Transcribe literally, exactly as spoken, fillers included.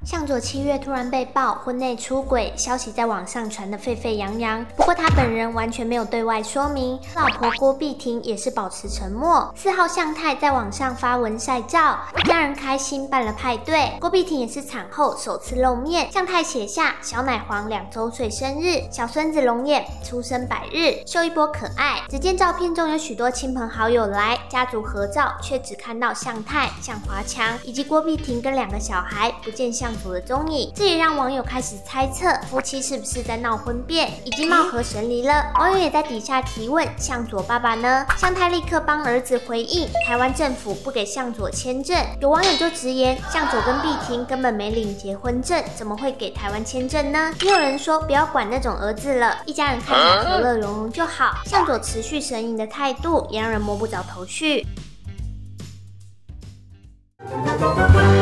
向佐七月突然被曝婚内出轨，消息在网上传得沸沸扬扬。不过他本人完全没有对外说明，老婆郭碧婷也是保持沉默。四号向太在网上发文晒照，一家人开心办了派对。郭碧婷也是产后首次露面，向太写下小奶黄两周岁生日，小孙子龙眼出生百日，秀一波可爱。只见照片中有许多亲朋好友来，家族合照却只看到向太、向华强以及郭碧婷跟两个小孩，不见向佐的踪影。这也让网友开始猜测夫妻是不是在闹婚变，已经貌合神离了。网友也在底下提问：向佐爸爸呢？向太立刻帮儿子回应：台湾政府不给向佐签证。有网友就直言，向佐跟碧婷根本没领结婚证，怎么会给台湾签证呢？也有人说不要管那种儿子了，一家人看起来和乐融融就好。向佐持续神隐的态度也让人摸不着头绪。